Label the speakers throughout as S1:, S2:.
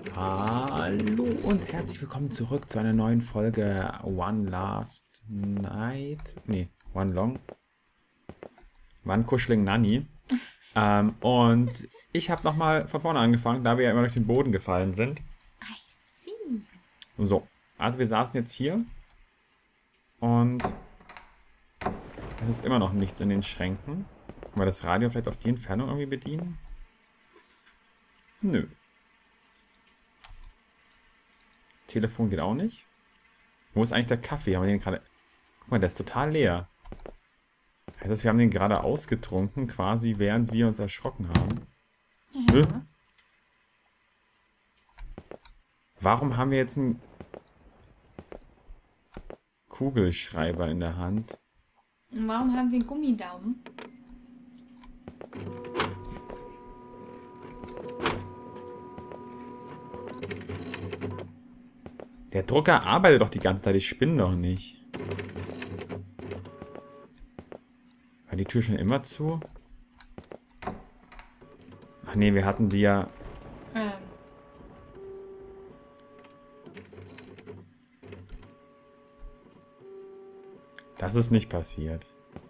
S1: Hallo und herzlich willkommen zurück zu einer neuen Folge One Last Night. Nee, One Long. One Kuschling Nanny. Und ich habe nochmal von vorne angefangen, da wir ja immer durch den Boden gefallen sind.
S2: I see.
S1: So, also wir saßen jetzt hier und es ist immer noch nichts in den Schränken. Können wir das Radio vielleicht auf die Entfernung irgendwie bedienen? Nö. Das Telefon geht auch nicht. Wo ist eigentlich der Kaffee? Haben wir den gerade... Guck mal, der ist total leer. Heißt das, wir haben den gerade ausgetrunken, quasi während wir uns erschrocken haben? Hä?
S2: Ja.
S1: Warum haben wir jetzt einen Kugelschreiber in der Hand?
S2: Und warum haben wir einen Gummidaumen?
S1: Der Drucker arbeitet doch die ganze Zeit, ich spinne doch nicht. War die Tür schon immer zu? Ach nee, wir hatten die ja...
S2: Ähm.
S1: Das ist nicht passiert.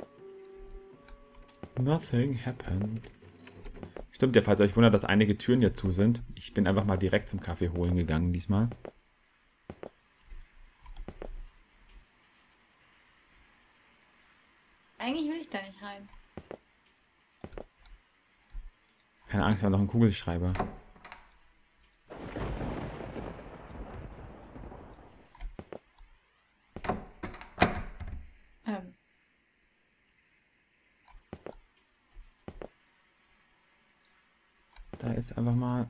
S1: Nothing happened. Stimmt ja, falls ihr euch wundert, dass einige Türen hier zu sind. Ich bin einfach mal direkt zum Kaffee holen gegangen diesmal.
S2: Eigentlich will ich da nicht rein.
S1: Keine Angst, wir haben noch einen Kugelschreiber.
S2: Ähm.
S1: Da ist einfach mal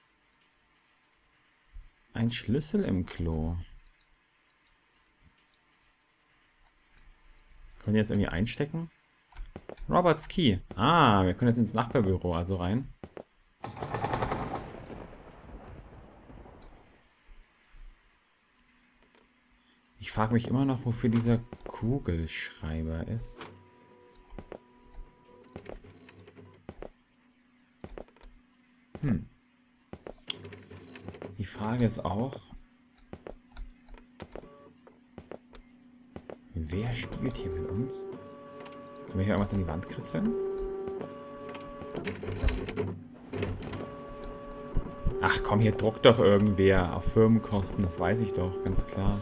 S1: ein Schlüssel im Klo. Können wir jetzt irgendwie einstecken? Roberts Key. Ah, wir können jetzt ins Nachbarbüro also rein. Ich frage mich immer noch, wofür dieser Kugelschreiber ist. Die Frage ist auch, wer spielt hier mit uns? Können wir hier irgendwas an die Wand kritzeln? Ach komm, hier druckt doch irgendwer auf Firmenkosten, das weiß ich doch, ganz klar.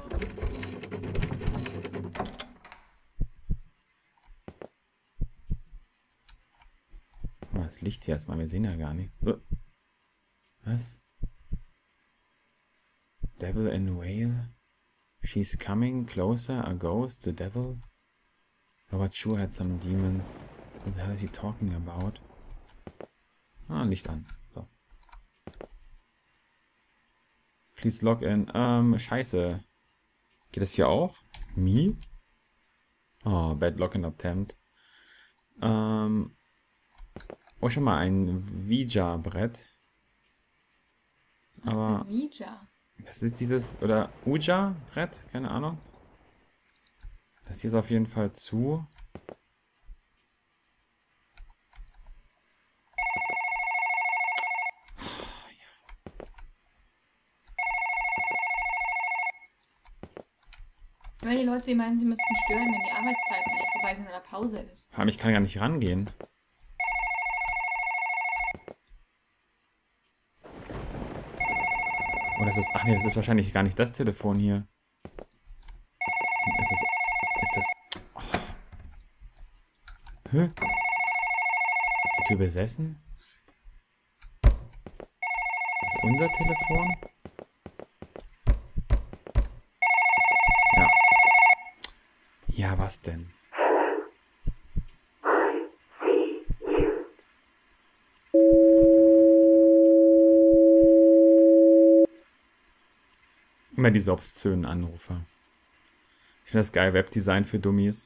S1: Das Licht hier erstmal, wir sehen ja gar nichts. Was? Devil in Whale? She's coming closer, a ghost, the devil? Robert Schuh had some demons. What the hell is he talking about? Ah, Licht an. So. Please log in. Scheiße. Geht das hier auch? Me? Oh, bad login attempt. Oh, schon mal ein Ouija-Brett.
S2: Was
S1: Aber
S2: ist Ouija?
S1: das ist dieses, oder Ouija-Brett? Keine Ahnung. Das hier ist auf jeden Fall zu.
S2: Weil die Leute, die meinen, sie müssten stören, wenn die Arbeitszeiten eigentlich vorbei sind oder Pause ist.
S1: Vor allem, ich kann gar nicht rangehen. Oh, das ist, ach nee, das ist wahrscheinlich gar nicht das Telefon hier. Ist das... Oh. Hä? Ist die Tür besessen? Das ist unser Telefon? Ja. Ja, was denn? Immer diese obszönen Anrufer. Ich finde das geil, Webdesign für Dummies.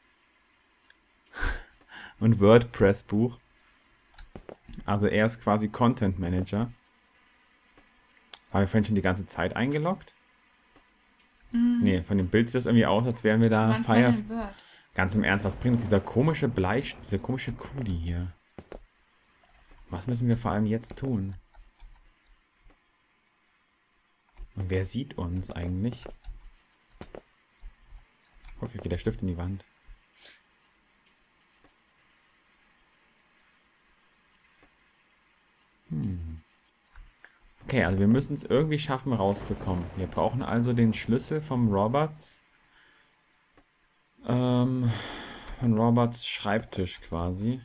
S1: Und WordPress-Buch. Also er ist quasi Content Manager. Waren wir vorhin schon die ganze Zeit eingeloggt? Nee, von dem Bild sieht das irgendwie aus, als wären wir da Fire. Ganz im Ernst, was bringt uns dieser komische diese komische Kuli hier? Was müssen wir vor allem jetzt tun? Und wer sieht uns eigentlich? Okay, geht der Stift in die Wand. Okay, also wir müssen es irgendwie schaffen, rauszukommen. Wir brauchen also den Schlüssel vom Roberts. Von Roberts Schreibtisch quasi.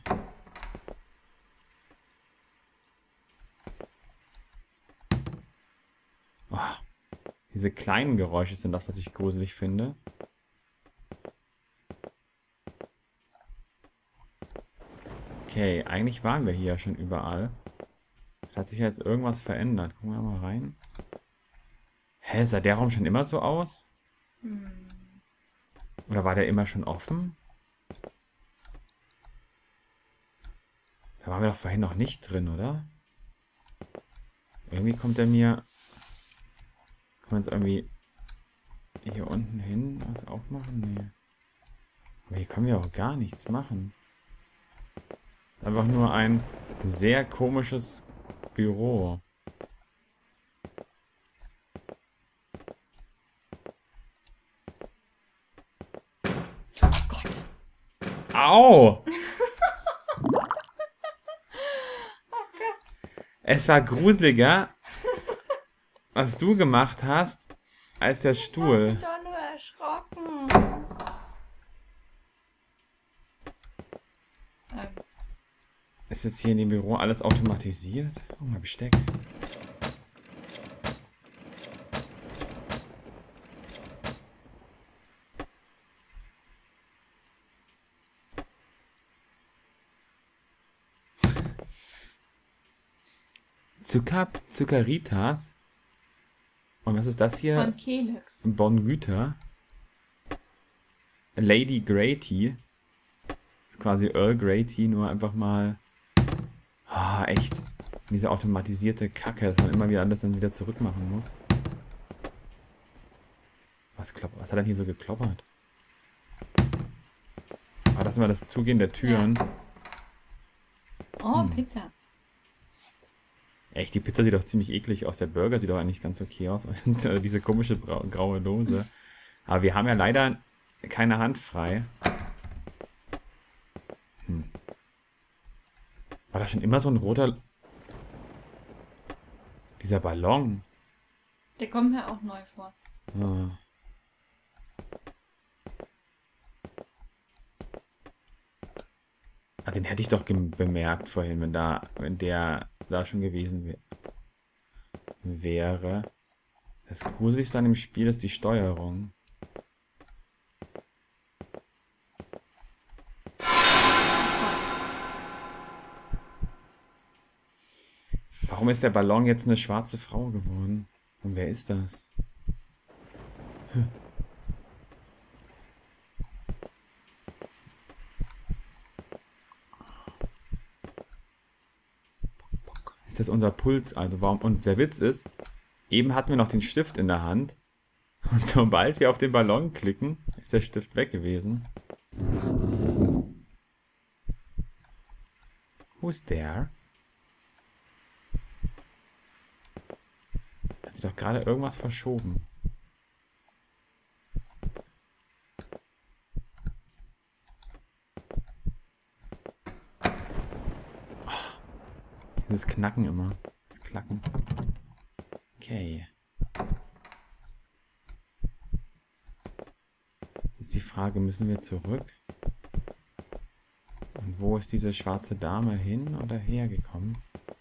S1: Oh, diese kleinen Geräusche sind das, was ich gruselig finde. Okay, eigentlich waren wir hier ja schon überall. Hat sich jetzt irgendwas verändert. Gucken wir mal rein. Hä, sah der Raum schon immer so aus? Oder war der immer schon offen? Da waren wir doch vorhin noch nicht drin, oder? Irgendwie kommt er mir... Kann man es irgendwie hier unten hin was aufmachen? Nee. Aber hier können wir auch gar nichts machen. Es ist einfach nur ein sehr komisches Büro.
S2: Oh Gott.
S1: Au! Es war gruseliger, was du gemacht hast, als der
S2: Ich hab
S1: Stuhl.
S2: mich doch nur erschrocken.
S1: Ist jetzt hier in dem Büro alles automatisiert? Oh, mal Besteck. Zuckerritas. Und was ist das hier?
S2: Von Kelix.
S1: Bongüter. Lady Grey Tea. Das ist quasi Earl Grey Tea, nur einfach mal... Ah, echt. Diese automatisierte Kacke, dass man immer wieder alles dann wieder zurückmachen muss. Was hat denn hier so gekloppert? War das immer das Zugehen der Türen?
S2: Ja. Oh, Pizza.
S1: Echt, die Pizza sieht doch ziemlich eklig aus. Der Burger sieht doch eigentlich ganz okay aus. Und diese komische graue Dose. Aber wir haben ja leider keine Hand frei. War da schon immer so ein roter... Dieser Ballon.
S2: Der kommt mir auch neu vor.
S1: Ah. Ah, den hätte ich doch bemerkt vorhin, wenn der da schon gewesen wäre. Das Gruseligste an dem Spiel ist die Steuerung. Warum ist der Ballon jetzt eine schwarze Frau geworden? Und wer ist das? Ist das unser Puls? Also warum? Und der Witz ist, eben hatten wir noch den Stift in der Hand. Und sobald wir auf den Ballon klicken, ist der Stift weg gewesen. Who's there? Hat sich doch gerade irgendwas verschoben. Oh, dieses Knacken immer. Das Klacken. Okay. Jetzt ist die Frage, müssen wir zurück? Und wo ist diese schwarze Dame hin oder hergekommen?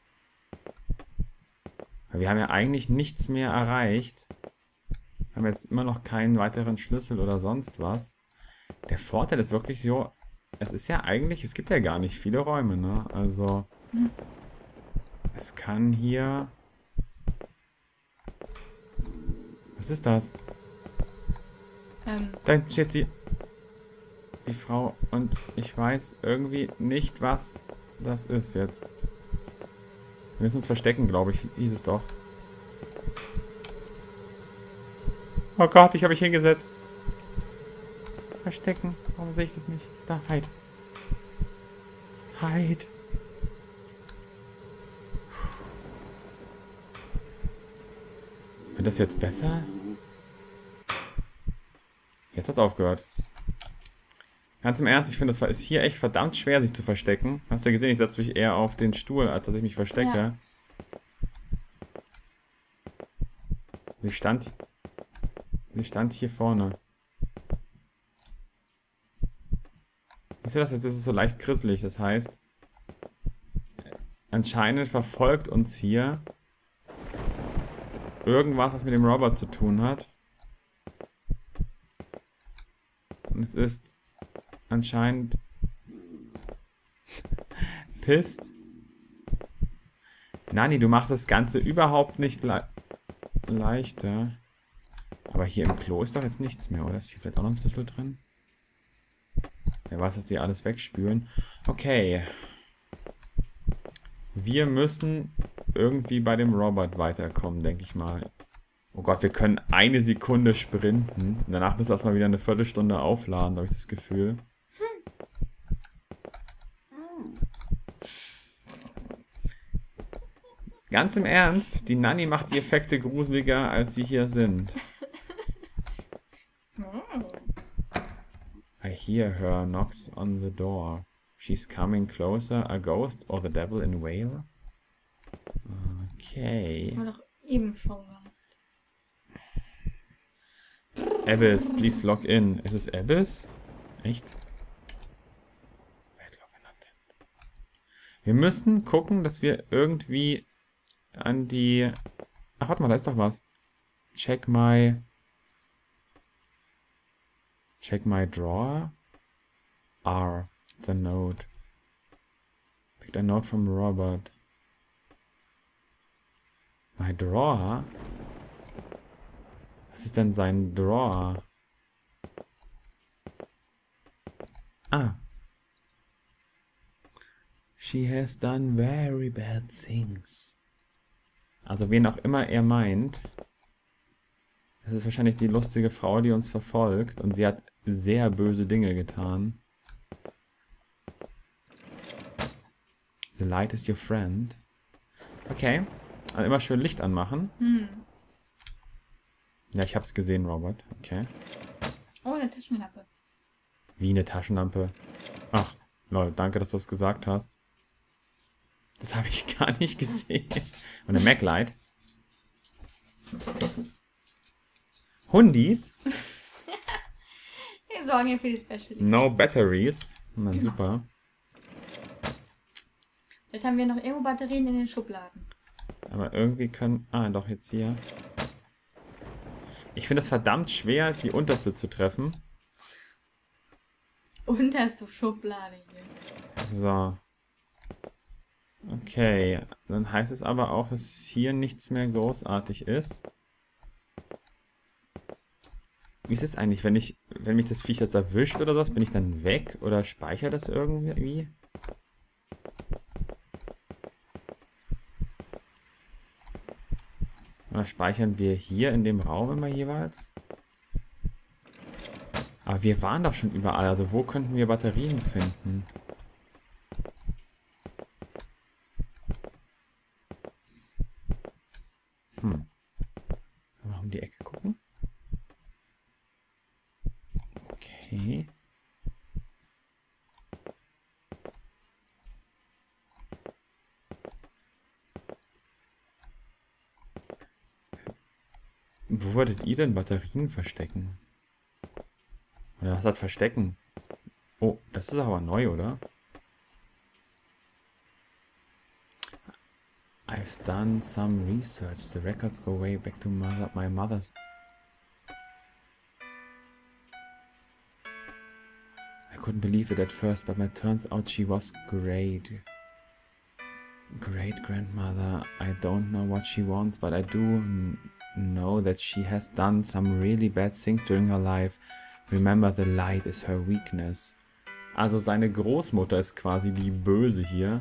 S1: Weil wir haben ja eigentlich nichts mehr erreicht. Wir haben jetzt immer noch keinen weiteren Schlüssel oder sonst was. Der Vorteil ist wirklich so, es ist ja eigentlich, es gibt ja gar nicht viele Räume, ne? Also, es kann hier... Was ist das? Da hinten steht sie. Die Frau. Und ich weiß irgendwie nicht, was das ist jetzt. Wir müssen uns verstecken, glaube ich. Hieß es doch. Oh Gott, ich habe mich hingesetzt. Verstecken. Warum sehe ich das nicht? Da, halt. Halt. Wenn Wird das jetzt besser? Jetzt hat's aufgehört. Ganz im Ernst, ich finde, das ist hier echt verdammt schwer, sich zu verstecken. Hast du ja gesehen, ich setze mich eher auf den Stuhl, als dass ich mich verstecke.
S2: Ja.
S1: Sie stand hier vorne. Ich sehe das jetzt, das ist so leicht grisselig. Das heißt, anscheinend verfolgt uns hier irgendwas, was mit dem Robert zu tun hat. Und es ist anscheinend pisst. Nani, du machst das Ganze überhaupt nicht leichter. Aber hier im Klo ist doch jetzt nichts mehr, oder? Ist hier vielleicht auch noch ein Schlüssel drin? Wer weiß, dass die alles wegspülen. Okay. Wir müssen irgendwie bei dem Robert weiterkommen, denke ich mal. Oh Gott, wir können eine Sekunde sprinten. Danach müssen wir erstmal wieder eine Viertelstunde aufladen, habe ich das Gefühl. Ganz im Ernst, die Nanny macht die Effekte gruseliger, als sie hier sind. I hear her knocks on the door. She's coming closer. A ghost or the devil in Whale? Okay.
S2: Das war doch eben schon gehabt.
S1: Abyss, please log in. Ist es Abyss? Echt? Wir müssen gucken, dass wir irgendwie an die... Ach, warte mal, da ist doch was. Check my drawer. R. It's a note. Picked a note from Robert. My drawer? Was ist denn sein Drawer? Ah. She has done very bad things. Also wen auch immer er meint. Das ist wahrscheinlich die lustige Frau, die uns verfolgt. Und sie hat sehr böse Dinge getan. The light is your friend. Okay. Also immer schön Licht anmachen. Ja, ich hab's gesehen, Robert. Okay.
S2: Oh, eine Taschenlampe.
S1: Wie eine Taschenlampe? Ach, Leute, danke, dass du es gesagt hast. Das habe ich gar nicht gesehen. Und eine Mac-Light. Hundis?
S2: Wir sorgen ja für die Special.
S1: No batteries. Na super.
S2: Jetzt haben wir noch irgendwo Batterien in den Schubladen.
S1: Aber irgendwie können... Ah, doch, jetzt hier. Ich finde es verdammt schwer, die unterste zu treffen.
S2: Unterste Schublade hier.
S1: So. Okay. Dann heißt es aber auch, dass hier nichts mehr großartig ist. Wie ist es eigentlich, wenn mich das Viech jetzt erwischt oder sowas, bin ich dann weg? Oder speichere das irgendwie? Oder speichern wir hier in dem Raum immer jeweils? Aber wir waren doch schon überall, also wo könnten wir Batterien finden? Mal um die Ecke gucken. Okay. Wo würdet ihr denn Batterien verstecken? Oder was heißt verstecken? Oh, das ist aber neu, oder? I've done some research. The records go way back to my mother's. I couldn't believe it at first, but it turns out she was great. Great grandmother. I don't know what she wants, but I do know that she has done some really bad things during her life. Remember, the light is her weakness. Also seine Großmutter ist quasi die Böse hier.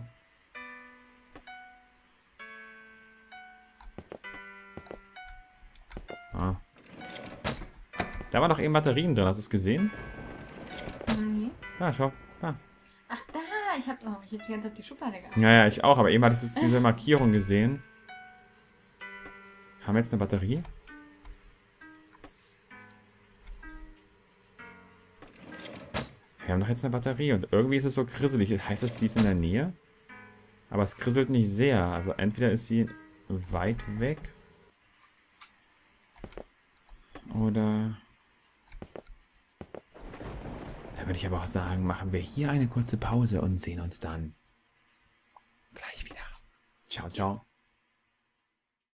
S1: Ah. Da waren doch eben Batterien drin, hast du es gesehen?
S2: Nee.
S1: Da, schau. Da.
S2: Ach, da. Ich hab die ganze Zeit auf die Schublade gehabt.
S1: Ja, ich auch, aber eben hatte ich diese Markierung gesehen. Haben wir jetzt eine Batterie? Wir haben doch jetzt eine Batterie und irgendwie ist es so krisselig. Heißt das, sie ist in der Nähe? Aber es krisselt nicht sehr. Also entweder ist sie weit weg. Oder... Da würde ich aber auch sagen, machen wir hier eine kurze Pause und sehen uns dann gleich wieder. Ciao, ciao.